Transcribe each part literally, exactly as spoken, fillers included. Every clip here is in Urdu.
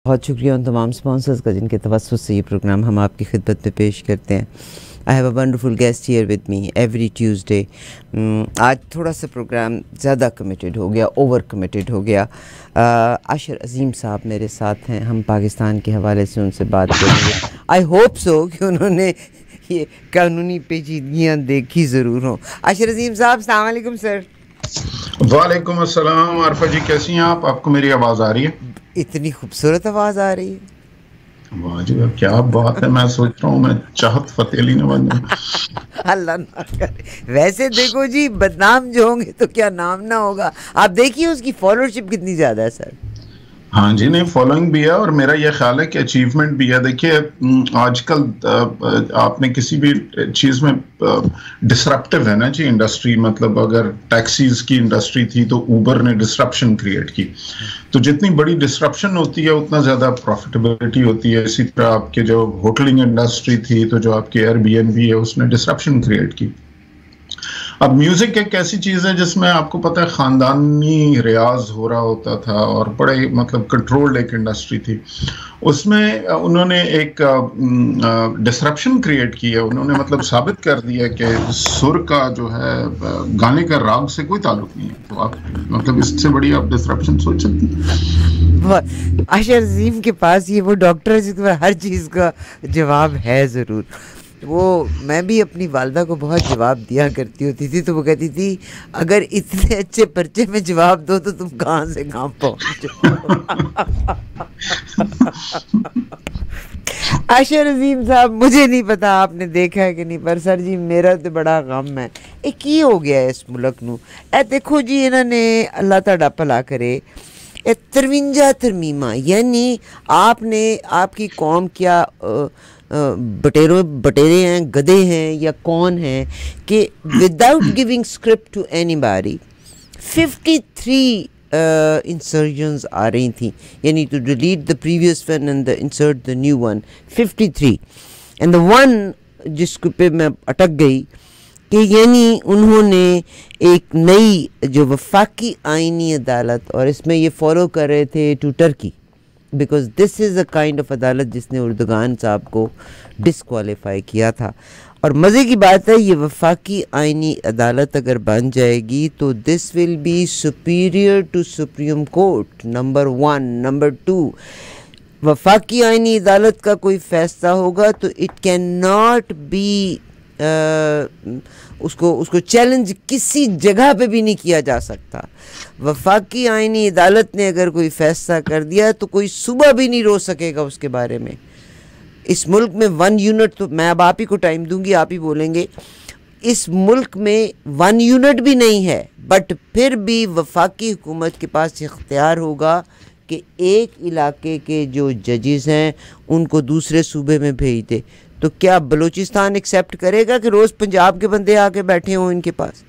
بہت شکریہ ان تمام سپانسرز کا جن کے توسط سے یہ پروگرام ہم آپ کی خدمت میں پیش کرتے ہیں. I have a wonderful guest here with me every Tuesday. آج تھوڑا سا پروگرام زیادہ کمیٹیڈ ہو گیا, اوور کمیٹیڈ ہو گیا. عاشر عظیم صاحب میرے ساتھ ہیں, ہم پاکستان کے حوالے سے ان سے بات کریں گے. آئی ہوپ سو کہ انہوں نے یہ قانونی پیچیدگیاں دیکھی ضرور ہوں. عاشر عظیم صاحب السلام علیکم سر. وعلیکم السلام. عارفہ جی کیسی ہیں آپ؟ آپ کو میری آواز آ رہی ہے؟ اتنی خوبصورت آواز آ رہی ہے. واہ جی کیا بات ہے, میں سوچ رہا ہوں میں چاہت فتح علی نہ بن جاؤں. اللہ نہ کرے. ویسے دیکھو جی, بدنام جو ہوں گے تو کیا نام نہ ہوگا. آپ دیکھیے اس کی فالوورشپ کتنی زیادہ ہے سر. ہاں جی, نہیں فالوئنگ بھی ہے اور میرا یہ خیال ہے کہ اچیومنٹ بھی ہے. دیکھیے آج کل آپ نے کسی بھی چیز میں ڈسرپٹیو ہے نا جی انڈسٹری. مطلب اگر ٹیکسیز کی انڈسٹری تھی تو اوبر نے ڈسرپشن کریٹ کی, تو جتنی بڑی ڈسرپشن ہوتی ہے اتنا زیادہ پروفیٹیبلٹی ہوتی ہے. اسی طرح آپ کے جو ہوٹلنگ انڈسٹری تھی تو جو آپ کے ایئر بی این بی ہے اس نے ڈسرپشن کریٹ کی. اب میوزک ایک ایسی چیز ہے جس میں آپ کو پتہ ہے خاندانی ریاض ہو رہا ہوتا تھا اور بڑے مطلب کنٹرولڈ ایک انڈسٹری تھی. اس میں انہوں نے ایک ڈسرپشن کریٹ کی ہے. انہوں نے مطلب ثابت کر دیا کہ سر کا جو ہے گانے کا راگ سے کوئی تعلق نہیں ہے. تو آپ مطلب اس سے بڑی آپ ڈسرپشن سوچ سکتے ہیں. عاشر عظیم کے پاس یہ وہ ڈاکٹر ہے جس کے پاس ہر چیز کا جواب ہے ضرور. وہ میں بھی اپنی والدہ کو بہت جواب دیا کرتی ہوتی تھی, تو وہ کہتی تھی اگر اتنے اچھے پرچے میں جواب دو تو تم کہاں سے کہاں پہنچ جاؤ. عاشر عظیم صاحب مجھے نہیں پتا آپ نے دیکھا ہے کہ نہیں, پر سر جی میرا تو بڑا غم ہے. ایک یہ ہو گیا ہے اس ملک نو. اے دیکھو جی انہوں نے اللہ تعالیٰ بھلا کرے اے ترونجا ترمیمہ, یعنی آپ نے آپ کی قوم کیا بٹیروں بٹیرے ہیں, گدے ہیں یا کون ہیں کہ without giving script to anybody fifty three insertions آ رہی تھیں, یعنی to delete the previous one and the insert the new one. Fifty three and the one جس کو پہ میں اٹک گئی کہ یعنی انہوں نے ایک نئی جو وفاقی آئینی عدالت, اور اس میں یہ فالو کر رہے تھے to Turkey because this is a kind of عدالت جس نے اردگان صاحب کو ڈسکوالیفائی کیا تھا. اور مزے کی بات ہے یہ وفاقی آئینی عدالت اگر بن جائے گی تو this will be superior to supreme court. Number one. Number two, وفاقی آئینی عدالت کا کوئی فیصلہ ہوگا تو اٹ کین ناٹ بی اس کو اس کو چیلنج کسی جگہ پہ بھی نہیں کیا جا سکتا. وفاقی آئینی عدالت نے اگر کوئی فیصلہ کر دیا تو کوئی صبح بھی نہیں رو سکے گا اس کے بارے میں. اس ملک میں ون یونٹ, تو میں اب آپ ہی کو ٹائم دوں گی, آپ ہی بولیں گے. اس ملک میں ون یونٹ بھی نہیں ہے, بٹ پھر بھی وفاقی حکومت کے پاس اختیار ہوگا کہ ایک علاقے کے جو ججز ہیں ان کو دوسرے صوبے میں بھیج دے. تو کیا بلوچستان ایکسیپٹ کرے گا کہ روز پنجاب کے بندے آ کے بیٹھے ہوں ان کے پاس؟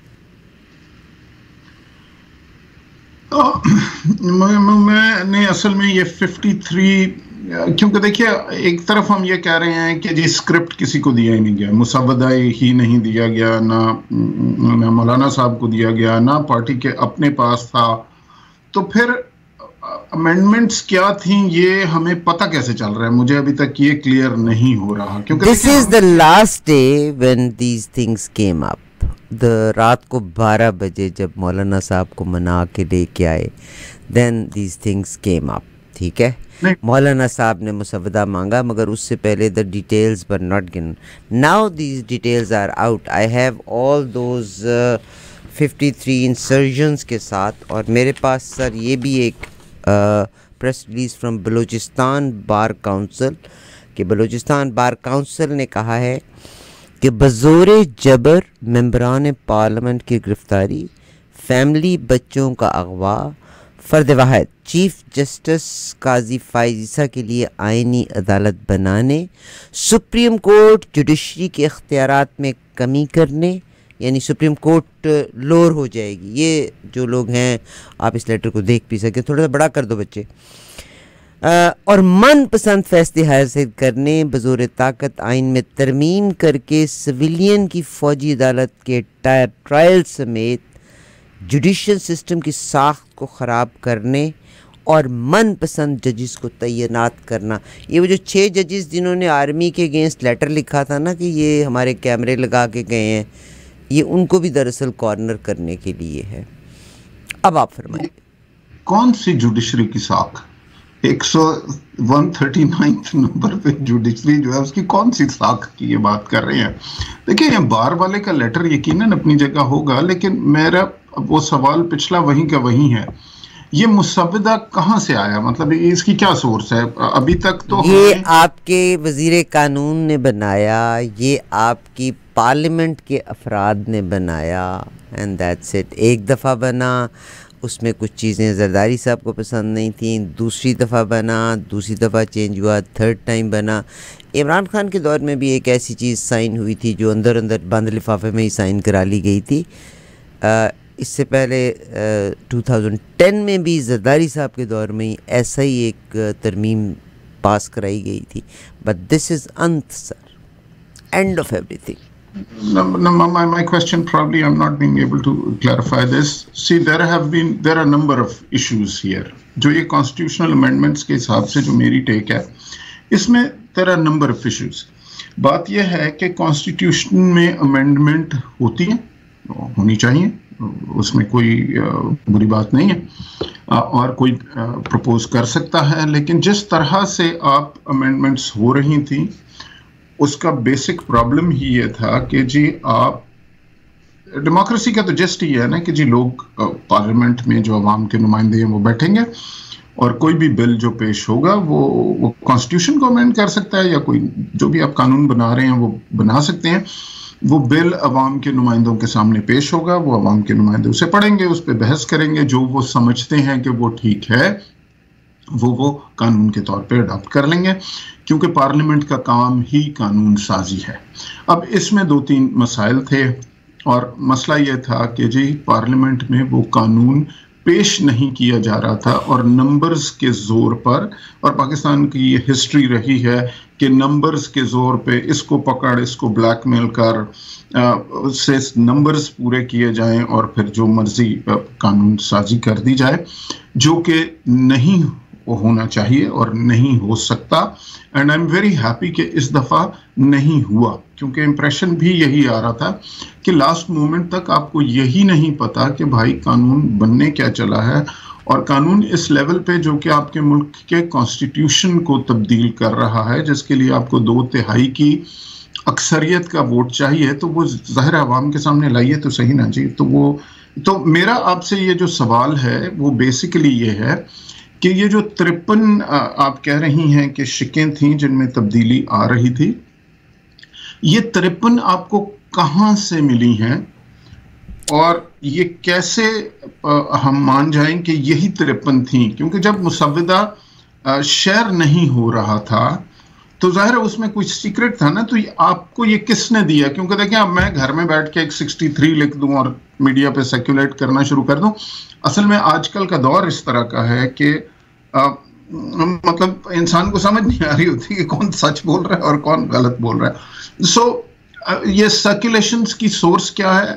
میں نہیں, اصل میں یہ ففٹی تھری, کیونکہ دیکھیے ایک طرف ہم یہ کہہ رہے ہیں کہ جی اسکرپٹ کسی کو دیا ہی نہیں گیا, مسودہ ہی نہیں دیا گیا, نہ مولانا صاحب کو دیا گیا, نہ پارٹی کے اپنے پاس تھا. تو پھر امینڈمنٹس کیا تھیں یہ ہمیں پتہ کیسے چل رہا ہے؟ مجھے ابھی تک یہ کلیئر نہیں ہو رہا. کیونکہ this is the last day when these things came up. رات کو بارہ بجے جب مولانا صاحب کو منا کے لے کے آئے, then these things came up. ٹھیک ہے, مولانا صاحب نے مسودہ مانگا مگر اس سے پہلے the details were not given. Now these details are out. I have all those fifty three insertions کے ساتھ, اور میرے پاس سر یہ بھی ایک press release from Balochistan bar council کہ بلوچستان بار کونسل نے کہا ہے کہ بزور جبر ممبران پارلیمنٹ کی گرفتاری, فیملی بچوں کا اغوا, فرد واحد چیف جسٹس قاضی فائز عیسیٰ کے لیے آئینی عدالت بنانے, سپریم کورٹ جوڈیشری کے اختیارات میں کمی کرنے, یعنی سپریم کورٹ لور ہو جائے گی. یہ جو لوگ ہیں آپ اس لیٹر کو دیکھ بھی سکتے, تھوڑا سا بڑا کر دو بچے. اور من پسند فیصلے حاصل کرنے, بزور طاقت آئین میں ترمیم کر کے سویلین کی فوجی عدالت کے ٹرائل سمیت جوڈیشل سسٹم کی ساخت کو خراب کرنے اور من پسند ججز کو تعینات کرنا. یہ وہ جو چھ ججز جنہوں نے آرمی کے اگینسٹ لیٹر لکھا تھا نا کہ یہ ہمارے کیمرے لگا کے گئے ہیں, یہ ان کو بھی دراصل کارنر کرنے کے لیے ہے. اب آپ فرمائیں. کون سی جوڈیشری کی ساکھ؟ ایک سو ون تھرٹی نائنتھ نمبر پہ جوڈیشری جو ہے اس کی کون سی ساکھ کی یہ بات کر رہے ہیں؟ دیکھیں یہ بار والے کا لیٹر یقیناً اپنی جگہ ہوگا, لیکن میرا وہ سوال پچھلا وہیں کا وہیں ہے. یہ مسودہ کہاں سے آیا؟ مطلب اس کی کیا سورس ہے؟ ابھی تک تو یہ آپ کے وزیر قانون نے بنایا, یہ آپ کی پارلیمنٹ کے افراد نے بنایا, اینڈ دیٹس اٹ. ایک دفعہ بنا, اس میں کچھ چیزیں زرداری صاحب کو پسند نہیں تھیں, دوسری دفعہ بنا, دوسری دفعہ چینج ہوا, تھرڈ ٹائم بنا. عمران خان کے دور میں بھی ایک ایسی چیز سائن ہوئی تھی جو اندر اندر بند لفافے میں ہی سائن کرا لی گئی تھی. اس سے پہلے ٹو تھاؤزنڈ ٹین میں بھی زرداری صاحب کے دور میں ہی ایسا ہی ایک ترمیم پاس کرائی گئی تھی. But this is end sir, end of everything. No, no, my, my question probably I'm not being able to clarify this. See, there have been, there are a number of issues here. جو یہ constitutional amendments کے حساب سے جو میری ٹیک ہے, اس میں there are a number of issues. بات یہ ہے کہ constitution میں amendment ہوتی ہیں, ہونی چاہیے, اس میں کوئی بری بات نہیں ہے, اور کوئی propose کر سکتا ہے, لیکن جس طرح سے آپ amendments ہو رہی تھیں اس کا بیسک پرابلم ہی یہ تھا کہ جی آپ, ڈیموکریسی کا تو جسٹ ہی ہے نا کہ جی لوگ پارلیمنٹ میں جو عوام کے نمائندے ہیں وہ بیٹھیں گے اور کوئی بھی بل جو پیش ہوگا وہ وہ کانسٹیٹیوشن کو امینڈ کر سکتا ہے, یا کوئی جو بھی آپ قانون بنا رہے ہیں وہ بنا سکتے ہیں. وہ بل عوام کے نمائندوں کے سامنے پیش ہوگا, وہ عوام کے نمائندے اسے پڑھیں گے, اس پہ بحث کریں گے, جو وہ سمجھتے ہیں کہ وہ ٹھیک ہے وہ وہ قانون کے طور پہ اڈاپٹ کر لیں گے, کیونکہ پارلیمنٹ کا کام ہی قانون سازی ہے. اب اس میں دو تین مسائل تھے, اور مسئلہ یہ تھا کہ جی پارلیمنٹ میں وہ قانون پیش نہیں کیا جا رہا تھا, اور نمبرز کے زور پر, اور پاکستان کی یہ ہسٹری رہی ہے کہ نمبرز کے زور پہ اس کو پکڑ, اس کو بلیک میل کر, اس سے نمبرز پورے کیے جائیں اور پھر جو مرضی قانون سازی کر دی جائے, جو کہ نہیں ہونا چاہیے اور نہیں ہو سکتا. And I am very happy کہ اس دفعہ نہیں ہوا, کیونکہ امپریشن بھی یہی آ رہا تھا کہ لاسٹ مومنٹ تک آپ کو یہی نہیں پتا کہ بھائی قانون بننے کیا چلا ہے, اور قانون اس لیول پہ جو کہ آپ کے ملک کے کانسٹیٹیوشن کو تبدیل کر رہا ہے, جس کے لیے آپ کو دو تہائی کی اکثریت کا ووٹ چاہیے, تو وہ ظاہر عوام کے سامنے لائیے تو صحیح نا جی. تو وہ تو میرا آپ سے یہ جو سوال ہے وہ بیسیکلی یہ ہے کہ یہ جو ترپن آپ کہہ رہی ہیں کہ شکیں تھیں جن میں تبدیلی آ رہی تھی, یہ ترپن آپ کو کہاں سے ملی ہیں, اور یہ کیسے ہم مان جائیں کہ یہی ترپن تھیں؟ کیونکہ جب مسودہ شیئر نہیں ہو رہا تھا تو ظاہر اس میں کوئی سیکرٹ تھا نا, تو آپ کو یہ کس نے دیا؟ کیونکہ دیکھیں اب میں گھر میں بیٹھ کے ایک سکسٹی تھری لکھ دوں اور میڈیا پہ سیکولیٹ کرنا شروع کر دوں. اصل میں آج کل کا دور اس طرح کا ہے کہ آ, مطلب انسان کو سمجھ نہیں آ رہی ہوتی کہ کون سچ بول رہا ہے اور کون غلط بول رہا ہے. سو so, یہ سرکولیشنز کی سورس کیا ہے؟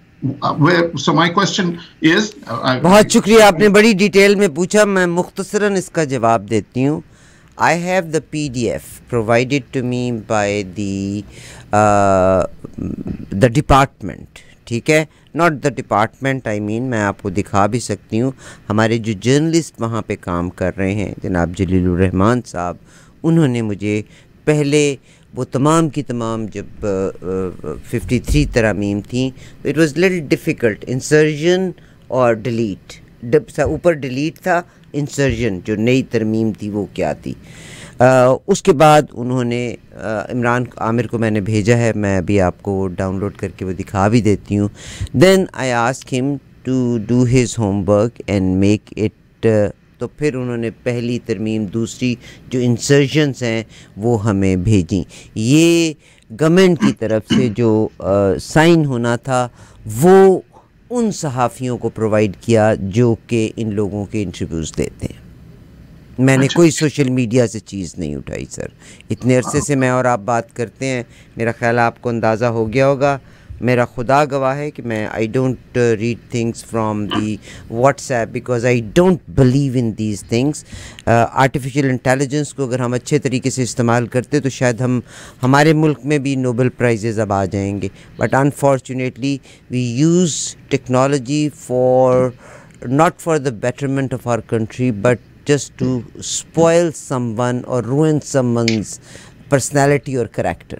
And so my question is. بہت شکریہ, آپ نے بڑی ڈیٹیل میں پوچھا, میں مختصراً اس کا جواب دیتی ہوں. I have the P D F provided to me by the uh, the department, ٹھیک ہے, ناٹ دا ڈپارٹمنٹ آئی مین, میں آپ کو دکھا بھی سکتی ہوں. ہمارے جو جرنلسٹ وہاں پہ کام کر رہے ہیں جناب جلیل الرحمان صاحب, انہوں نے مجھے پہلے وہ تمام کی تمام جب ففٹی تھری ترامیم تھیں, it was little difficult, insertion اور ڈیلیٹ, اوپر ڈیلیٹ تھا, انسرجن جو نئی ترمیم تھی وہ کیا تھی. Uh, اس کے بعد انہوں نے uh, عمران عامر کو میں نے بھیجا ہے, میں ابھی آپ کو ڈاؤن لوڈ کر کے وہ دکھا بھی دیتی ہوں. Then I ask him to do his homework and make it, تو پھر انہوں نے پہلی ترمیم, دوسری جو انسرجنس ہیں وہ ہمیں بھیجیں. یہ گورنمنٹ کی طرف سے جو سائن uh, ہونا تھا وہ ان صحافیوں کو پرووائڈ کیا جو کہ ان لوگوں کے انٹرویوز دیتے ہیں. میں نے کوئی سوشل میڈیا سے چیز نہیں اٹھائی سر. اتنے عرصے سے میں اور آپ بات کرتے ہیں, میرا خیال آپ کو اندازہ ہو گیا ہوگا. میرا خدا گواہ ہے کہ میں I don't read things from the WhatsApp because I don't believe in these things. Artificial intelligence کو اگر ہم اچھے طریقے سے استعمال کرتے تو شاید ہم ہمارے ملک میں بھی نوبل پرائزز اب آ جائیں گے. But unfortunately we use technology for not for the betterment of our country but just to spoil someone or ruin someone's personality or character.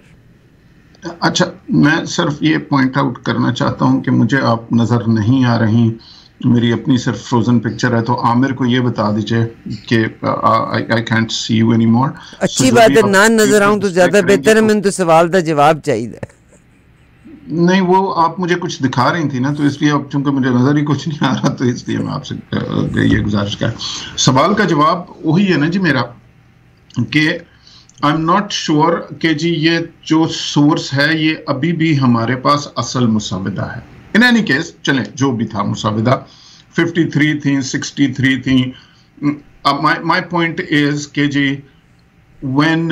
اچھا میں صرف یہ پوائنٹ آؤٹ کرنا چاہتا ہوں کہ مجھے آپ نظر نہیں آ رہی, میری اپنی صرف فروزن پکچر ہے, تو عامر کو یہ بتا دیجئے کہ I can't see you anymore. اچھی بات ہے, نہ نظر آؤں تو زیادہ بہتر ہے, میں تو سوال دا جواب چاہیے. نہیں وہ آپ مجھے کچھ دکھا رہی تھی نا, تو اس لیے اب چونکہ مجھے نظر ہی کچھ نہیں آ رہا تو اس لیے میں آپ سے یہ گزارش کر. سوال کا جواب وہی ہے نا جی میرا کہ آئی ایم ناٹ شیور کہ جی یہ جو سورس ہے یہ ابھی بھی ہمارے پاس اصل مسودہ ہے. ان اینی کیس چلیں جو بھی تھا مسودہ, ففٹی تھری تھیں, سکسٹی تھری تھیں. مائی پوائنٹ از کہ جی when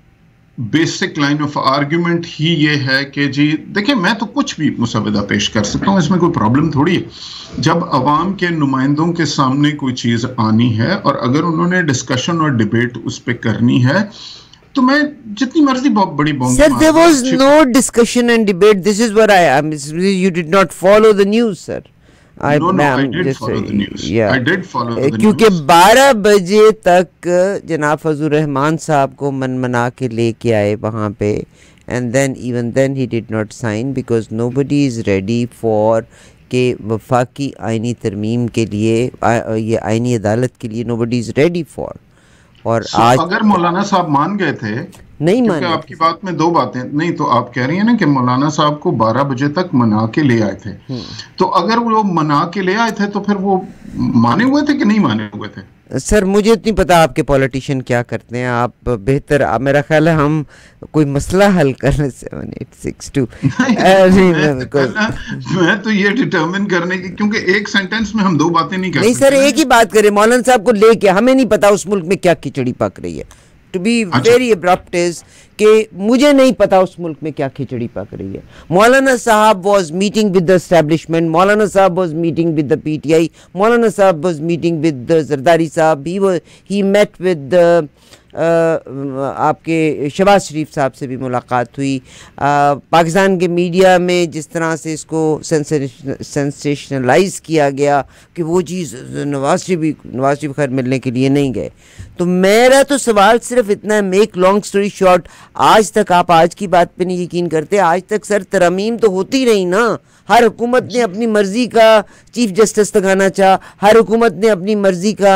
basic line of argument ہی یہ ہے کہ جی دیکھیں میں تو کچھ بھی مسودہ پیش کر سکتا ہوں, اس میں کوئی پرابلم تھوڑی ہے. جب عوام کے نمائندوں کے سامنے کوئی چیز آنی ہے اور اگر انہوں نے ڈسکشن اور ڈیبیٹ اس پہ کرنی ہے تو میں جتنی مرضی بہت بڑی بونگی. Sir, there was no discussion and debate. This is what I am. You did not follow the news, sir. I, no, no, I did follow the news. Yeah. I did follow the news. کیونکہ بارہ بجے تک جناب فضل الرحمان صاحب کو من منا کے لے کے آئے وہاں پہ, and then even then he did not sign because nobody is ready for کہ وفاقی آئینی ترمیم کے لیے, یہ آئینی عدالت کے لیے nobody is ready for. اور آج اگر مولانا صاحب مان گئے تھے, نہیں مانے, آپ کی بات میں دو باتیں نہیں, تو آپ کہہ رہی ہیں نا کہ مولانا صاحب کو بارہ بجے تک منا کے لے آئے تھے, تو اگر وہ منا کے لے آئے تھے تو پھر وہ مانے ہوئے تھے کہ نہیں مانے ہوئے تھے؟ سر مجھے اتنی پتا آپ کے پولیٹیشین کیا کرتے ہیں, آپ بہتر, میرا خیال ہے ہم کوئی مسئلہ حل کرنے سیون ایٹ سکس ٹو میں تو یہ ڈٹرمن کرنے کی, کیونکہ ایک سینٹنس میں ہم دو باتیں نہیں کر نہیں سر, ایک ہی بات کریں. مولانا صاحب کو لے کے ہمیں نہیں پتا اس ملک میں کیا کھچڑی پک رہی ہے. To be very abrupt is کہ مجھے نہیں پتا اس ملک میں کیا کھچڑی پک رہی ہے. Maulana Sahab was meeting with the establishment, Maulana Sahab was meeting with the P T I, Maulana Sahab was meeting with Zardari صاحب, ہی میٹ ود آپ کے شہباز شریف صاحب سے بھی ملاقات ہوئی. پاکستان کے میڈیا میں جس طرح سے اس کو سینسیشنلائز کیا گیا کہ وہ چیز نواز شریف نواز شریف خیر ملنے کے لیے نہیں گئے. تو میرا تو سوال صرف اتنا ہے, میک لانگ سٹوری شارٹ, آج تک آپ آج کی بات پہ نہیں یقین کرتے, آج تک سر ترامیم تو ہوتی رہی نا. ہر حکومت نے اپنی مرضی کا چیف جسٹس لگانا چاہا, ہر حکومت نے اپنی مرضی کا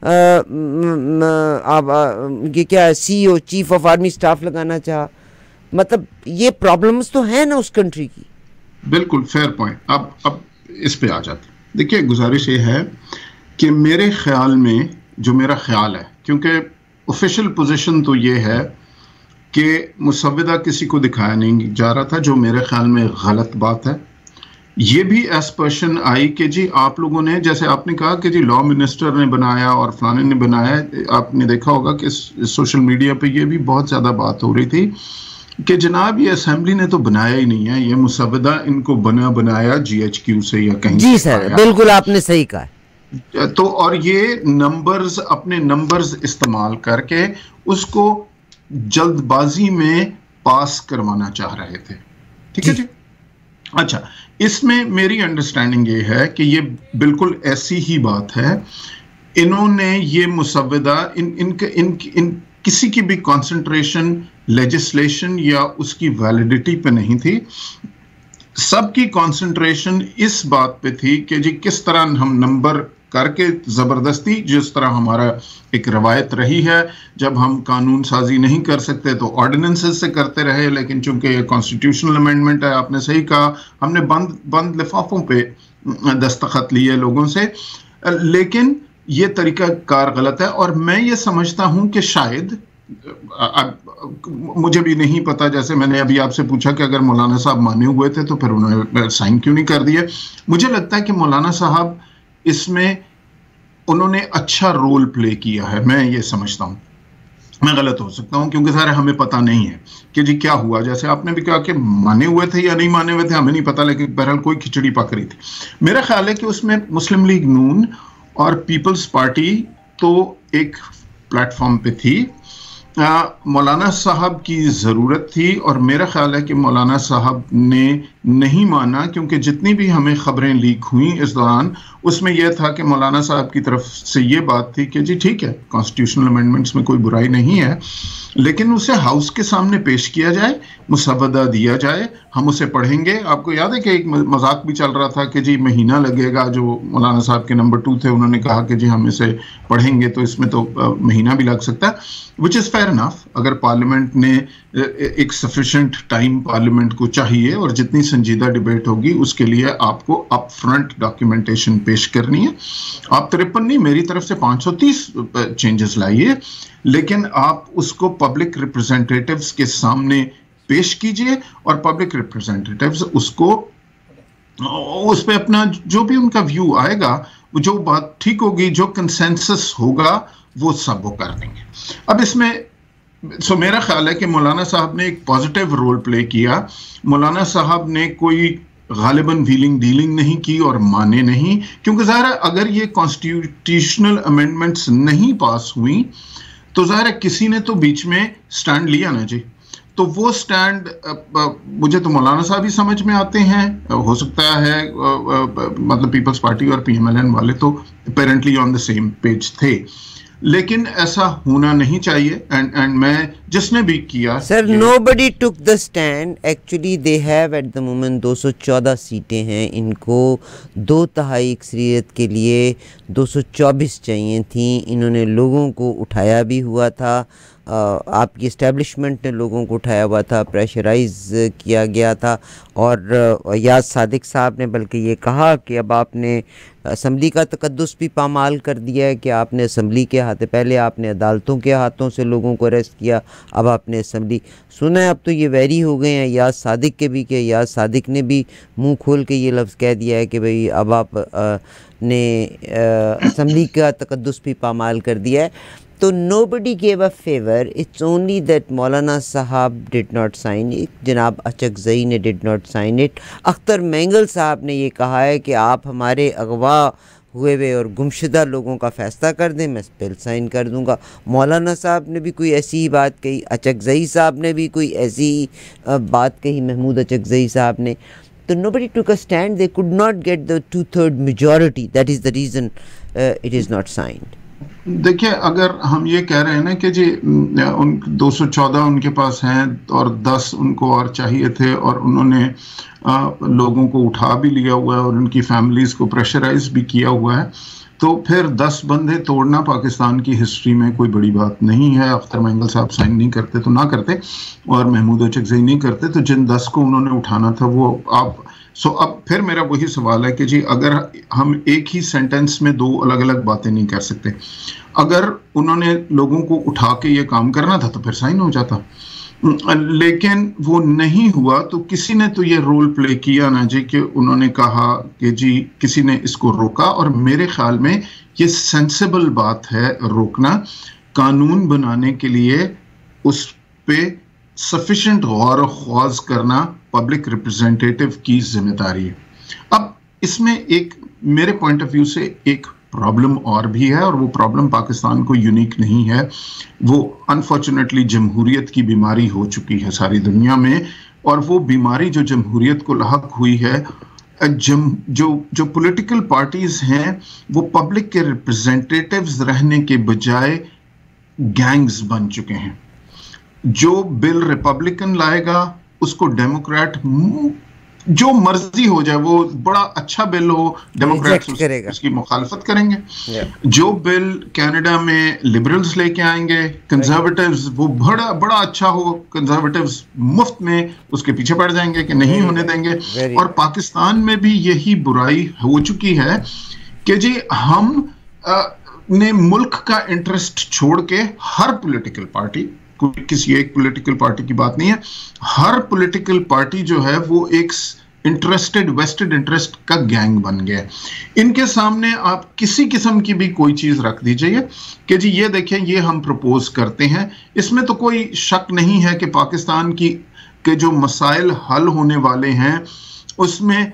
یہ کیا C O chief of army staff لگانا چاہا. مطلب یہ پرابلمز تو ہیں نا اس کنٹری کی. بالکل فیئر پوائنٹ. اب اب اس پہ آ جاتے ہیں. دیکھیے گزارش یہ ہے کہ میرے خیال میں, جو میرا خیال ہے, کیونکہ آفیشیل پوزیشن تو یہ ہے کہ مسودہ کسی کو دکھایا نہیں جا رہا تھا, جو میرے خیال میں غلط بات ہے. یہ بھی ایسپرشن آئی کہ جی آپ لوگوں نے, جیسے آپ نے کہا کہ جی لا منسٹر نے بنایا اور فلانے نے بنایا, آپ نے دیکھا ہوگا کہ سوشل میڈیا پہ یہ بھی بہت زیادہ بات ہو رہی تھی کہ جناب یہ اسمبلی نے تو بنایا ہی نہیں ہے, یہ مسودہ ان کو بنا بنایا جی ایچ کیو سے یا کہیں. جی سر بالکل آپ نے صحیح کہا. تو اور یہ نمبرز, اپنے نمبرز استعمال کر کے اس کو جلد بازی میں پاس کروانا چاہ رہے تھے. ٹھیک ہے جی. اچھا, اس میں میری انڈرسٹینڈنگ یہ ہے کہ یہ بالکل ایسی ہی بات ہے. انہوں نے یہ مسودہ ان ان ان, ان کسی کی بھی کانسنٹریشن لیجسلیشن یا اس کی ویلیڈیٹی پہ نہیں تھی. سب کی کانسنٹریشن اس بات پہ تھی کہ جی کس طرح ہم نمبر کر کے زبردستی, جس طرح ہمارا ایک روایت رہی ہے, جب ہم قانون سازی نہیں کر سکتے تو آرڈیننسز سے کرتے رہے, لیکن چونکہ یہ کانسٹیٹیوشنل امینڈمنٹ ہے, آپ نے صحیح کہا, ہم نے بند بند لفافوں پہ دستخط لیے لوگوں سے. لیکن یہ طریقہ کار غلط ہے, اور میں یہ سمجھتا ہوں کہ شاید, مجھے بھی نہیں پتا, جیسے میں نے ابھی آپ سے پوچھا کہ اگر مولانا صاحب مانے ہوئے تھے تو پھر انہوں نے سائن کیوں نہیں کر دیے. مجھے لگتا ہے کہ مولانا صاحب اس میں انہوں نے اچھا رول پلے کیا ہے, میں یہ سمجھتا ہوں. میں غلط ہو سکتا ہوں کیونکہ سارے ہمیں پتہ نہیں ہے کہ جی کیا ہوا. جیسے آپ نے بھی کہا کہ مانے ہوئے تھے یا نہیں مانے ہوئے تھے ہمیں نہیں پتا, لیکن بہرحال کوئی کھچڑی پک رہی تھی. میرا خیال ہے کہ اس میں مسلم لیگ نون اور پیپلز پارٹی تو ایک پلیٹ فارم پہ تھی. مولانا صاحب کی ضرورت تھی اور میرا خیال ہے کہ مولانا صاحب نے نہیں مانا, کیونکہ جتنی بھی ہمیں خبریں لیک ہوئیں اس دوران اس میں یہ تھا کہ مولانا صاحب کی طرف سے یہ بات تھی کہ جی ٹھیک ہے کانسٹیٹیوشنل امینڈمنٹس میں کوئی برائی نہیں ہے, لیکن اسے ہاؤس کے سامنے پیش کیا جائے, مسودہ دیا جائے, ہم اسے پڑھیں گے. آپ کو یاد ہے کہ ایک مذاق بھی چل رہا تھا کہ جی مہینہ لگے گا, جو مولانا صاحب کے نمبر ٹو تھے انہوں نے کہا کہ جی ہم اسے پڑھیں گے تو اس میں تو مہینہ بھی لگ سکتا ہے, وچ از فیئر انف. اگر پارلیمنٹ نے ایک سفیشینٹ ٹائم پارلیمنٹ کو چاہیے اور جتنی سنجیدہ ڈبیٹ ہوگی اس کے لیے آپ کو اپ فرنٹ ڈاکیومنٹیشن پیش کرنی ہے. آپ ترپن نہیں, میری طرف سے پانچ سو تیس چینجز لائیے, لیکن آپ اس کو پبلک ریپرزینٹیٹیوز کے سامنے پیش کیجئے اور پبلک ریپرزینٹیٹیوز اس کو اس پہ اپنا جو بھی ان کا ویو آئے گا, جو بات ٹھیک ہوگی, جو کنسنسس ہوگا وہ سب وہ کر دیں گے. اب اس میں سو میرا خیال ہے کہ مولانا صاحب نے ایک پازیٹیو رول پلے کیا. مولانا صاحب نے کوئی غالباً ویلنگ ڈیلنگ نہیں کی اور مانے نہیں, کیونکہ ظاہر ہے اگر یہ کانسٹیٹیوشنل امینڈمنٹس نہیں پاس ہوئیں تو ظاہر ہے کسی نے تو بیچ میں سٹینڈ لیا نا جی. تو وہ سٹینڈ مجھے تو مولانا صاحب ہی سمجھ میں آتے ہیں, ہو سکتا ہے مطلب پیپلز پارٹی اور پی ایم ایل این والے تو apparently on the same page تھے, لیکن ایسا ہونا نہیں چاہیے. اینڈ اینڈ میں جس نے بھی کیا sir, nobody took the stand. Actually they have at the moment دو سو چودہ سیٹیں ہیں, ان کو دو تہائی اکثریت کے لیے دو سو چوبیس چاہیے تھیں. انہوں نے لوگوں کو اٹھایا بھی ہوا تھا, آپ کی اسٹیبلشمنٹ نے لوگوں کو اٹھایا ہوا تھا, پریشرائز کیا گیا تھا. اور یاز صادق صاحب نے بلکہ یہ کہا کہ اب آپ نے اسمبلی کا تقدس بھی پامال کر دیا ہے کہ آپ نے اسمبلی کے ہاتھ, پہلے آپ نے عدالتوں کے ہاتھوں سے لوگوں کو اریسٹ کیا, اب آپ نے اسمبلی سنا ہے. اب تو یہ ویری ہو گئے ہیں یاز صادق کے بھی, کہ یاز صادق نے بھی منہ کھول کے یہ لفظ کہہ دیا ہے کہ بھئی اب آپ نے اسمبلی کا تقدس بھی پامال کر دیا ہے. تو nobody gave a favor, it's only that مولانا صاحب did not sign it, جناب اچکزئی نے did not sign it. Akhtar Mengal صاحب نے یہ کہا ہے کہ آپ ہمارے اغوا ہوئے ہوئے اور گمشدہ لوگوں کا فیصلہ کر دیں, میں بل سائن کر دوں گا. مولانا صاحب نے بھی کوئی ایسی ہی بات کہی, اچکزئی صاحب نے بھی کوئی ایسی ہی بات کہی, محمود اچکزئی صاحب نے. تو nobody took a stand, they could not get the two-third majority, that is the reason uh, it is not signed. دیکھیں اگر ہم یہ کہہ رہے ہیں نا کہ جی ان دو سو چودہ ان کے پاس ہیں اور دس ان کو اور چاہیے تھے اور انہوں نے لوگوں کو اٹھا بھی لیا ہوا ہے اور ان کی فیملیز کو پریشرائز بھی کیا ہوا ہے, تو پھر دس بندے توڑنا پاکستان کی ہسٹری میں کوئی بڑی بات نہیں ہے. اختر مینگل صاحب سائن نہیں کرتے تو نہ کرتے, اور محمود اچکزئی نہیں کرتے, تو جن دس کو انہوں نے اٹھانا تھا وہ آپ. سو اب پھر میرا وہی سوال ہے کہ جی اگر ہم ایک ہی سینٹنس میں دو الگ الگ باتیں نہیں کر سکتے, اگر انہوں نے لوگوں کو اٹھا کے یہ کام کرنا تھا تو پھر سائن ہو جاتا, لیکن وہ نہیں ہوا. تو کسی نے تو یہ رول پلے کیا نا جی کہ انہوں نے کہا کہ جی کسی نے اس کو روکا, اور میرے خیال میں یہ سینسیبل بات ہے روکنا. قانون بنانے کے لیے اس پہ سفیشینٹ غور و خوض کرنا پبلک ریپرزینٹیٹیو کی ذمہ داری ہے. اب اس میں ایک میرے پوائنٹ آف ویو سے ایک پرابلم اور بھی ہے, اور وہ پرابلم پاکستان کو یونیک نہیں ہے, وہ انفارچونیٹلی جمہوریت کی بیماری ہو چکی ہے ساری دنیا میں. اور وہ بیماری جو جمہوریت کو لاحق ہوئی ہے, جم جو جو پولیٹیکل پارٹیز ہیں وہ پبلک کے ریپرزینٹیٹیوز رہنے کے بجائے گینگز بن چکے ہیں. جو بل ریپبلکن لائے گا اس کو ڈیموکریٹ جو مرضی ہو جائے, وہ بڑا اچھا بل ہو, ڈیموکریٹس اس کی مخالفت کریں گے. جو بل کینیڈا میں لبرلز لے کے آئیں گے, کنزرویٹیوز, وہ بڑا بڑا اچھا ہو, کنزرویٹیوز مفت میں اس کے پیچھے پڑ جائیں گے کہ نہیں ہونے دیں گے. اور پاکستان میں بھی یہی برائی ہو چکی ہے کہ جی ہم نے ملک کا انٹرسٹ چھوڑ کے ہر پولیٹیکل پارٹی, کسی ایک پولیٹیکل پارٹی کی بات نہیں ہے, ہر پولیٹیکل پارٹی جو ہے وہ ایک इंटरेस्टेड वेस्टेड इंटरेस्ट का गैंग बन गया है। इनके सामने आप किसी किस्म की भी कोई चीज रख दीजिए कि जी ये देखें ये हम प्रपोज करते हैं, इसमें तो कोई शक नहीं है कि पाकिस्तान की के जो मसाइल हल होने वाले हैं उसमें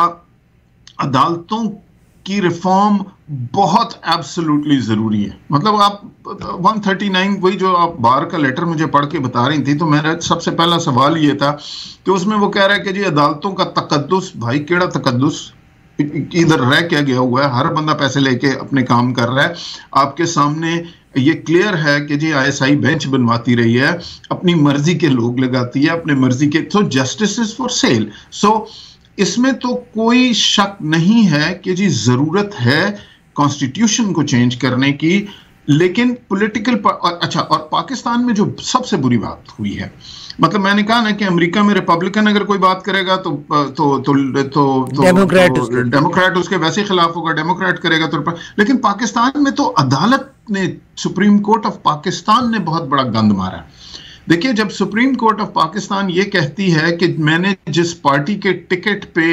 अदालतों की रिफॉर्म बहुत एब्सोल्युटली जरूरी है। मतलब आप एक सौ उनतालीस वही जो आप बार का लेटर मुझे पढ़ के बता रही थी, तो मेरा सबसे पहला सवाल ये था कि उसमें वो कह रहा है कि जी अदालतों का तकद्दुस, भाई केड़ा तकद्दुस, इधर रह क्या गया हुआ है, हर बंदा पैसे लेके अपने काम कर रहा है। आपके सामने ये क्लियर है कि जी आईएसआई बेंच बनवाती रही है, अपनी मर्जी के लोग लगाती है, अपने मर्जी के, तो justice is for sale. So इसमें तो कोई शक नहीं है कि जी जरूरत है कॉन्स्टिट्यूशन को चेंज करने की, लेकिन पॉलिटिकल अच्छा। और पाकिस्तान में जो सबसे बुरी बात हुई है, मतलब मैंने कहा ना कि अमेरिका में रिपब्लिकन अगर कोई बात करेगा तो तो तो तो डेमोक्रेट तो डेमोक्रेट उसके वैसे खिलाफ होगा, डेमोक्रेट करेगा तो, लेकिन पाकिस्तान में तो अदालत ने, सुप्रीम कोर्ट ऑफ पाकिस्तान ने बहुत बड़ा गंद मारा। देखिए, जब सुप्रीम कोर्ट ऑफ पाकिस्तान ये कहती है कि मैंने जिस पार्टी के टिकट पे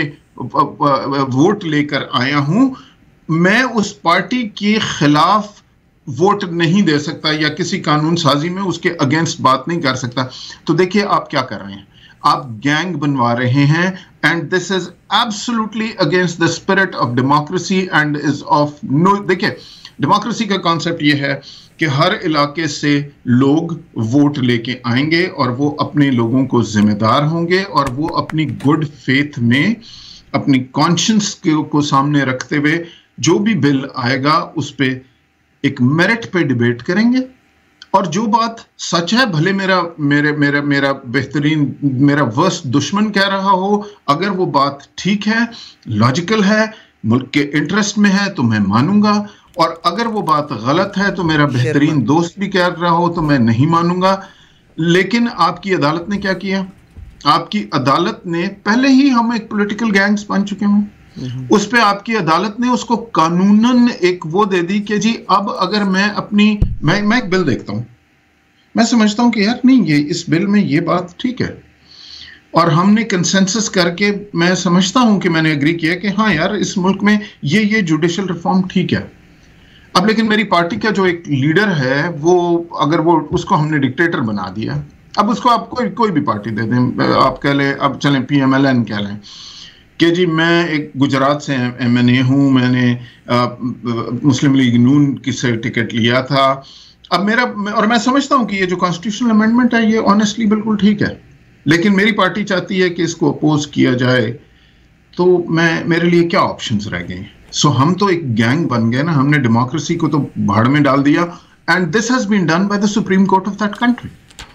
वोट लेकर आया हूं, मैं उस पार्टी के खिलाफ वोट नहीं दे सकता या किसी कानून साजी में उसके अगेंस्ट बात नहीं कर सकता, तो देखिए आप क्या कर रहे हैं, आप गैंग बनवा रहे हैं, and this is absolutely against the spirit of democracy and is of no. देखिए, डेमोक्रेसी का कॉन्सेप्ट ये है कि हर इलाके से लोग वोट लेके आएंगे और वो अपने लोगों को जिम्मेदार होंगे और वो अपनी गुड फेथ में अपनी कॉन्शियंस को सामने रखते हुए जो भी बिल आएगा उस पे एक मेरिट पे डिबेट करेंगे, और जो बात सच है, भले मेरा मेरे मेरा मेरा बेहतरीन मेरा वर्स्ट दुश्मन कह रहा हो, अगर वो बात ठीक है, लॉजिकल है, मुल्क के इंटरेस्ट में है तो मैं मानूंगा, और अगर वो बात गलत है तो मेरा बेहतरीन दोस्त भी कह रहा हो तो मैं नहीं मानूंगा। लेकिन आपकी अदालत ने क्या किया? आपकी अदालत ने, पहले ही हम एक पॉलिटिकल गैंग्स बन चुके हैं, उस पे आपकी अदालत ने उसको कानूनन एक वो दे दी कि जी अब अगर मैं अपनी मैं मैं एक बिल देखता हूं, मैं समझता हूं कि यार नहीं, ये इस बिल में ये बात ठीक है, और हमने कंसेंसस करके मैं समझता हूं कि मैंने एग्री किया कि हाँ यार इस मुल्क में ये ये जुडिशियल रिफॉर्म ठीक है। अब लेकिन मेरी पार्टी का जो एक लीडर है वो, अगर वो उसको हमने डिक्टेटर बना दिया, अब उसको आप कोई कोई भी पार्टी दे दें, आप कह लें, अब चलें पी एम एल एन कह लें कि जी मैं एक गुजरात से एम एन ए हूँ, मैंने आ, मुस्लिम लीग नून की से टिकट लिया था। अब मेरा, और मैं समझता हूँ कि ये जो कॉन्स्टिट्यूशनल अमेंडमेंट है ये ऑनेस्टली बिल्कुल ठीक है, लेकिन मेरी पार्टी चाहती है कि इसको अपोज किया जाए, तो मैं मेरे लिए क्या ऑप्शंस रह गए? सो so, हम तो एक गैंग बन गए ना, हमने डेमोक्रेसी को तो भाड़ में डाल दिया, and this has been done by the supreme court of that country,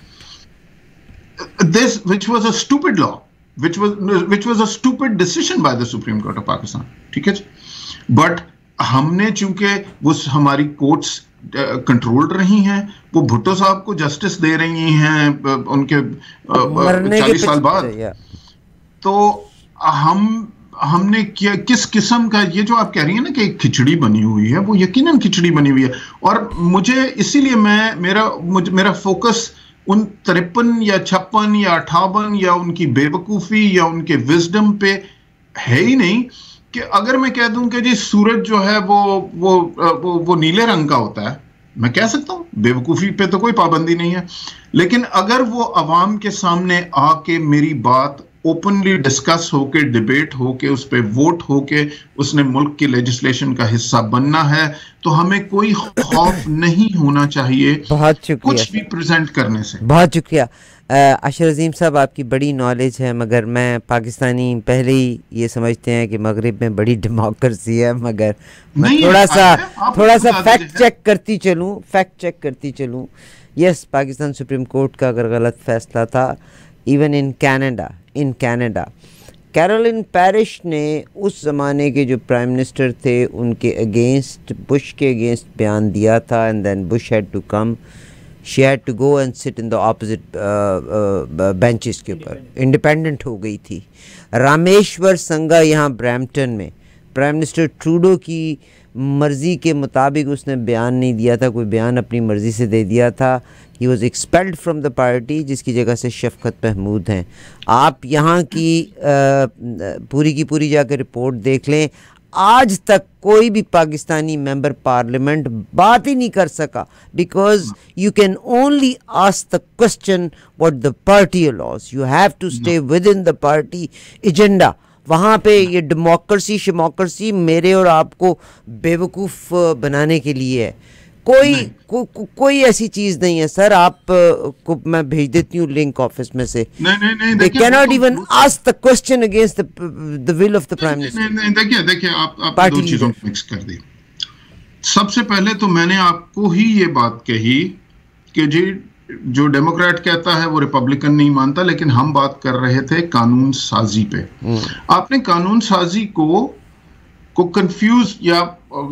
this which was a stupid law, which was which was a stupid decision by the Supreme Court of Pakistan, ठीक है जी। बट हमने चूंकि वो हमारी कोर्ट्स कंट्रोल रही हैं, वो भुट्टो साहब को जस्टिस दे रही हैं उनके चालीस साल बाद, तो हम हमने क्या किस किस्म का, ये जो आप कह रही हैं ना कि खिचड़ी बनी हुई है, वो यकीनन खिचड़ी बनी हुई है। और मुझे इसीलिए मैं मेरा मुझे, मेरा फोकस उन तिरपन या छप्पन या अठावन या उनकी बेवकूफ़ी या उनके विजडम पे है ही नहीं, कि अगर मैं कह दूं कि जी सूरज जो है वो वो वो, वो नीले रंग का होता है, मैं कह सकता हूं, बेवकूफ़ी पे तो कोई पाबंदी नहीं है, लेकिन अगर वो अवाम के सामने आके मेरी बात ओपनली डिस्कस होके, डिबेट होके, उस पर वोट होके उसने मुल्क की लेजिस्लेशन का हिस्सा बनना है, तो हमें कोई खौफ नहीं होना चाहिए कुछ भी प्रेजेंट करने से। बहुत शुक्रिया अशर अजीम साहब, आपकी बड़ी नॉलेज है, मगर मैं पाकिस्तानी पहले ही ये समझते हैं कि मगरिब में बड़ी डेमोक्रेसी है, मगर मैं थोड़ा सा थोड़ा सा फैक्ट चेक करती चलूँ फैक्ट चेक करती चलूँ यस, पाकिस्तान सुप्रीम कोर्ट का अगर गलत फैसला था, even in Canada in Canada Caroline Parrish ने उस ज़माने के जो प्राइम मिनिस्टर थे उनके अगेंस्ट, बुश के अगेंस्ट बयान दिया था, and then Bush had to come, she had to go and sit in the opposite benches के ऊपर, इंडिपेंडेंट हो गई थी। रामेश्वर संगा यहाँ ब्रैम्पटन में प्राइम मिनिस्टर ट्रूडो की मर्ज़ी के मुताबिक उसने बयान नहीं दिया था, कोई बयान अपनी मर्ज़ी से दे दिया था, he was expelled from the party, جس کی جگہ سے شفقت محمود ہیں. آپ یہاں کی پوری کی پوری جا کے رپورٹ دیکھ لیں, آج تک کوئی بھی پاکستانی ممبر پارلیمنٹ بات ہی نہیں کر سکا, because you can only ask the question what the party allows, you have to stay with in the party agenda. وہاں پہ یہ ڈیموکریسی شموکریسی میرے اور آپ کو بیوقوف بنانے کے لیے ہے. کوئی کو, کو, کوئی ایسی چیز نہیں ہے سر. آپ کو میں بھیج دیتی ہوں لنک آفس میں سے. They cannot even ask the question against the the will of the prime minister. دیکھیے دیکھیے آپ آپ دو چیزوں کو مکس کر دی. سب سے پہلے تو میں نے آپ کو ہی یہ بات کہی کہ جی جو ڈیموکریٹ کہتا ہے وہ ریپبلکن نہیں مانتا, لیکن ہم بات کر رہے تھے قانون سازی پہ. آپ نے قانون سازی کو کو کنفیوز یا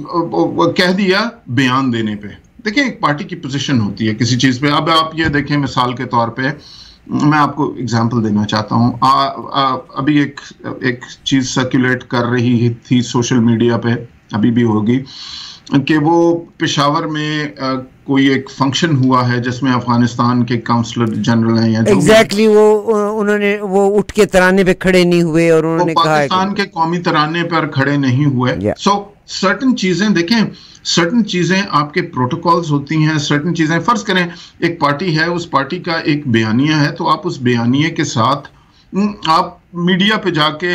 کہہ دیا بیان دینے پہ. دیکھیں ایک پارٹی کی پوزیشن ہوتی ہے کسی چیز پہ. اب آپ یہ دیکھیں مثال کے طور پہ میں آپ کو اگزامپل دینا چاہتا ہوں. ابھی ایک ایک چیز سرکولیٹ کر رہی تھی سوشل میڈیا پہ, ابھی بھی ہوگی, کہ وہ پشاور میں کوئی ایک فنکشن ہوا ہے جس میں افغانستان کے کاؤنسلر جنرل ہیں یا ایگزیکٹلی وہ انہوں نے وہ اٹھ کے ترانے پہ کھڑے نہیں ہوئے اور انہوں نے کہا پاکستان کے قومی ترانے پر کھڑے نہیں ہوئے. سو سرٹن چیزیں دیکھیں, سرٹن چیزیں آپ کے پروٹوکولز ہوتی ہیں, سرٹن چیزیں فرض کریں ایک پارٹی ہے, اس پارٹی کا ایک بیانیہ ہے, تو آپ اس بیانیے کے ساتھ آپ میڈیا پہ جا کے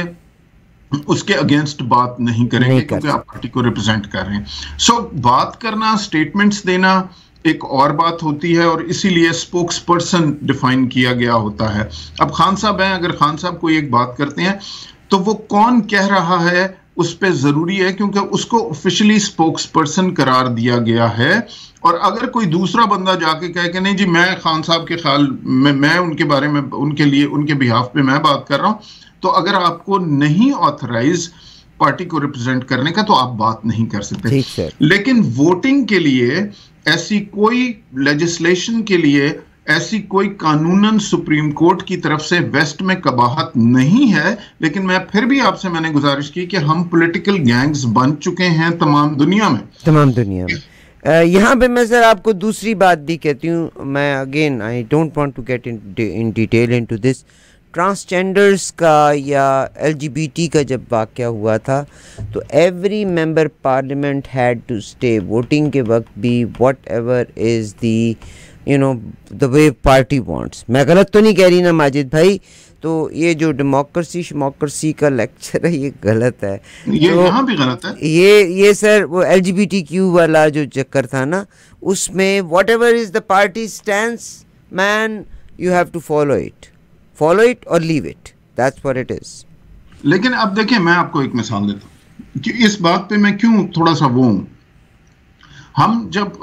اس کے اگینسٹ بات نہیں کریں گے کیونکہ آپ پارٹی کو ریپرزینٹ کر رہے ہیں. سو بات کرنا, اسٹیٹمنٹس دینا ایک اور بات ہوتی ہے, اور اسی لیے اسپوکس پرسن ڈیفائن کیا گیا ہوتا ہے. اب خان صاحب ہیں, اگر خان صاحب کوئی ایک بات کرتے ہیں تو وہ کون کہہ رہا ہے اس پہ ضروری ہے, کیونکہ اس کو آفیشلی اسپوکس پرسن قرار دیا گیا ہے. اور اگر کوئی دوسرا بندہ جا کے کہے کہ نہیں جی میں خان صاحب کے خیال میں میں ان کے بارے میں ان کے لیے ان کے بہاف پہ میں بات کر رہا ہوں, تو اگر آپ کو نہیں آتھرائز پارٹی کو ریپرزینٹ کرنے کا تو آپ بات نہیں کر سکتے. لیکن ووٹنگ کے لیے ایسی کوئی لیجسلیشن کے لیے ایسی کوئی قانوناً سپریم کورٹ کی طرف سے ویسٹ میں قباحت نہیں ہے. لیکن میں پھر بھی آپ سے میں نے گزارش کی کہ ہم پولیٹیکل گینگز بن چکے ہیں تمام دنیا میں, تمام دنیا میں. یہاں پہ میں سر آپ کو دوسری بات بھی کہتی ہوں. میں again I don't want to get in detail into this. Transgenders کا یا ایل جی بی ٹی کا جب واقعہ ہوا تھا تو every member parliament had to stay voting کے وقت بھی whatever is the you know the way party wants. میں غلط تو نہیں کہہ رہی نا ماجد بھائی؟ تو یہ جو ڈیموکریسی شموکریسی کا لیکچر ہے یہ غلط ہے. یہ یہاں بھی غلط ہے. یہ یہ سر وہ L G B T Q والا جو چکر تھا نا, اس میں whatever is the party stands man you have to follow it follow it or leave it, that's what it is. لیکن اب دیکھیں میں آپ کو ایک مثال دیتا ہوں کہ اس بات پہ میں کیوں تھوڑا سا وہ ہوں. ہم جب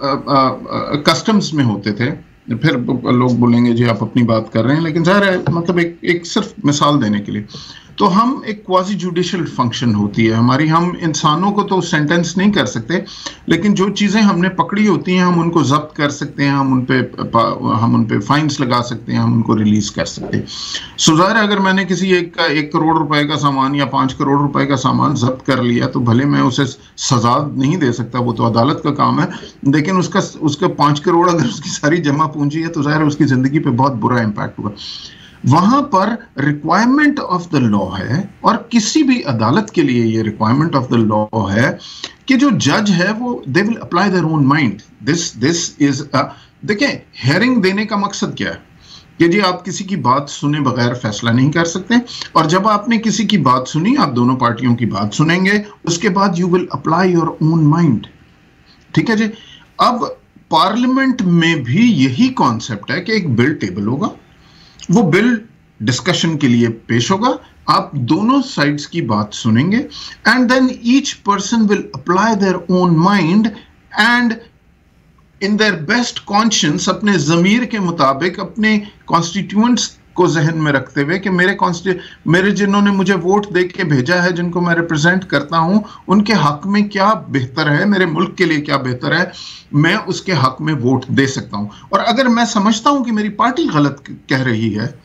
کسٹمز میں ہوتے تھے, پھر لوگ بولیں گے جی آپ اپنی بات کر رہے ہیں, لیکن ظاہر ہے مطلب ایک ایک صرف مثال دینے کے لیے, تو ہم ایک کوازی جوڈیشل فنکشن ہوتی ہے ہماری. ہم انسانوں کو تو سینٹینس نہیں کر سکتے, لیکن جو چیزیں ہم نے پکڑی ہوتی ہیں ہم ان کو ضبط کر سکتے ہیں, ہم ان پہ ہم ان پہ فائنس لگا سکتے ہیں, ہم ان کو ریلیز کر سکتے ہیں. سو ظاہر اگر میں نے کسی ایک کا ایک کروڑ روپے کا سامان یا پانچ کروڑ روپے کا سامان ضبط کر لیا تو بھلے میں اسے سزا نہیں دے سکتا, وہ تو عدالت کا کام ہے, لیکن اس کا اس کا پانچ کروڑ اگر اس کی ساری جمع پونجی ہے تو ظاہر اس کی زندگی پہ بہت برا امپیکٹ ہوگا. وہاں پر ریکوائرمنٹ آف دا لا ہے, اور کسی بھی عدالت کے لیے یہ ریکوائرمنٹ آف دا لا ہے کہ جو جج ہے وہ they will apply their own mind. This this is دیکھیں ہیئرنگ دینے کا مقصد کیا ہے کہ جی آپ کسی کی بات سنے بغیر فیصلہ نہیں کر سکتے, اور جب آپ نے کسی کی بات سنی, آپ دونوں پارٹیوں کی بات سنیں گے, اس کے بعد you will apply your own mind. ٹھیک ہے جی. اب پارلیمنٹ میں بھی یہی کانسیپٹ ہے کہ ایک بل ٹیبل ہوگا, وہ بل ڈسکشن کے لیے پیش ہوگا, آپ دونوں سائڈز کی بات سنیں گے, and then each person will apply their own mind and in their best conscience, اپنے ضمیر کے مطابق, اپنے کانسٹیٹیوئنٹس کو ذہن میں رکھتے ہوئے کہ میرے میرے جنہوں نے مجھے ووٹ دے کے بھیجا ہے, جن کو میں ریپرزینٹ کرتا ہوں, ان کے حق میں کیا بہتر ہے, میرے ملک کے لیے کیا بہتر ہے, میں اس کے حق میں ووٹ دے سکتا ہوں. اور اگر میں سمجھتا ہوں کہ میری پارٹی غلط کہہ رہی ہے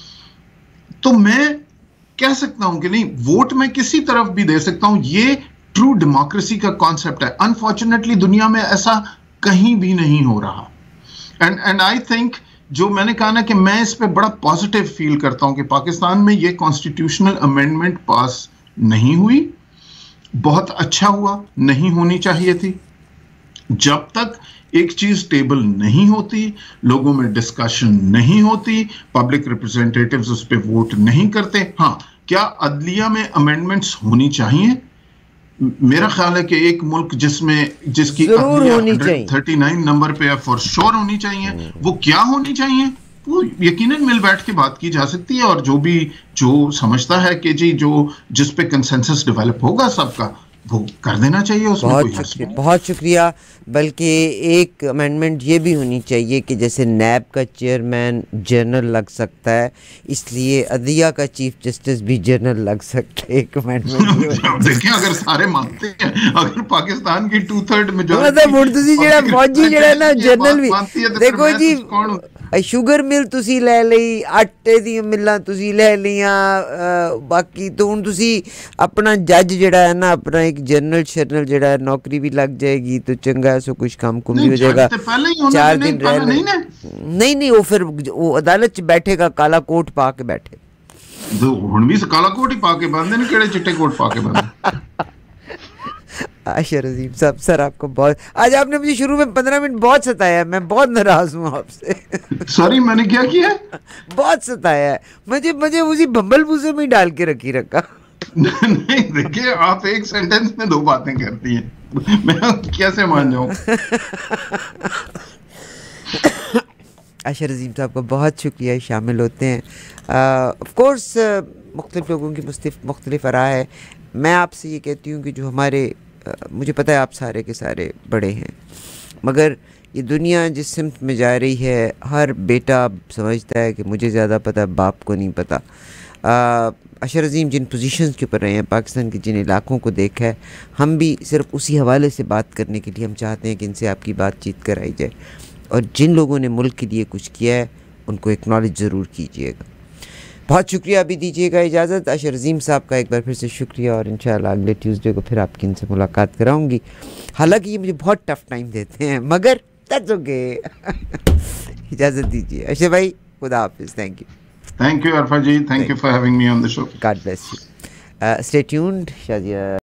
تو میں کہہ سکتا ہوں کہ نہیں, ووٹ میں کسی طرف بھی دے سکتا ہوں. یہ ٹرو ڈیموکریسی کا کانسیپٹ ہے. انفارچونیٹلی دنیا میں ایسا کہیں بھی نہیں ہو رہا. اینڈ اینڈ آئی تھنک جو میں نے کہا نا کہ میں اس پہ بڑا پازیٹیو فیل کرتا ہوں کہ پاکستان میں یہ کانسٹیٹیوشنل امینڈمنٹ پاس نہیں ہوئی. بہت اچھا ہوا, نہیں ہونی چاہیے تھی. جب تک ایک چیز ٹیبل نہیں ہوتی, لوگوں میں ڈسکشن نہیں ہوتی, پبلک ریپرزینٹیٹیوز اس پہ ووٹ نہیں کرتے. ہاں, کیا عدلیہ میں امینڈمنٹس ہونی چاہیے؟ میرا خیال ہے کہ ایک ملک جس میں جس کی عدلیہ تھرٹی نائن نمبر پہ فور شور ہونی چاہیے, وہ کیا ہونی چاہیے وہ یقیناً مل بیٹھ کے بات کی جا سکتی ہے, اور جو بھی جو سمجھتا ہے کہ جی جو جس پہ کنسنسس ڈیولپ ہوگا سب کا, وہ کر دینا چاہیے. اس میں بہت کوئی شکریہ, بہت شکریہ. بلکہ ایک امینڈمنٹ یہ بھی ہونی چاہیے کہ جیسے نیب کا چیئرمین جنرل لگ سکتا ہے, اس لیے عدلیہ کا چیف جسٹس بھی جنرل لگ سکتا ہے. ایک امینڈمنٹ دیکھیں اگر سارے مانتے ہیں, اگر پاکستان کی ٹو تھرڈ مطلب مرتضی جڑا فوجی جڑا نا جنرل بھی, دیکھو جی شوگر مل تسی لے لئی, آٹے دی ملاں تسی لے لیاں, باقی تو ہن تسی اپنا جج جڑا ہے نا اپنا ایک جنرل شرنل جڑا ہے نوکری بھی لگ جائے گی تو چنگا ہے, سو کچھ کام کم بھی ہو جائے گا. چار دن رہ لیں, نہیں نہیں وہ پھر وہ عدالت چ بیٹھے گا کالا کوٹ پا کے بیٹھے. ہن بھی کالا کوٹ ہی پا کے باندھے نا, کیڑے چٹے کوٹ پا کے باندھے. عاشر عظیم صاحب, سر آپ کو بہت, آج آپ نے مجھے شروع میں پندرہ منٹ بہت ستایا ہے, میں بہت ناراض ہوں آپ سے. سوری, میں نے کیا کیا ہے؟ بہت ستایا ہے مجھے, مجھے اسی بمبل بوزے میں ڈال کے رکھی رکھا. نہیں دیکھیے, آپ ایک سینٹنس میں دو باتیں کرتی ہیں, میں کیسے مان جاؤں. عاشر عظیم صاحب کا بہت شکریہ, شامل ہوتے ہیں. آف کورس مختلف لوگوں کی مختلف مختلف آراء ہے. میں آپ سے یہ کہتی ہوں کہ جو ہمارے, مجھے پتہ ہے آپ سارے کے سارے بڑے ہیں, مگر یہ دنیا جس سمت میں جا رہی ہے, ہر بیٹا سمجھتا ہے کہ مجھے زیادہ پتہ, باپ کو نہیں پتہ. عاشر عظیم جن پوزیشنز کے اوپر رہے ہیں, پاکستان کے جن علاقوں کو دیکھا ہے, ہم بھی صرف اسی حوالے سے بات کرنے کے لیے ہم چاہتے ہیں کہ ان سے آپ کی بات چیت کرائی جائے, اور جن لوگوں نے ملک کے لیے کچھ کیا ہے ان کو ایکنالج ضرور کیجیے گا. بہت شکریہ, ابھی دیجیے گا اجازت. عاشر عظیم صاحب کا ایک بار پھر سے شکریہ, اور انشاءاللہ اگلے ٹیوزڈے کو پھر آپ کی ان سے ملاقات کراؤں گی. حالانکہ یہ مجھے بہت ٹف ٹائم دیتے ہیں, مگر دیٹس اوکے. اجازت دیجیے عاشر بھائی, خدا حافظ. Thank you. Thank you Urfa ji, thank you for having me on the show. God bless you. Stay tuned. Shadia.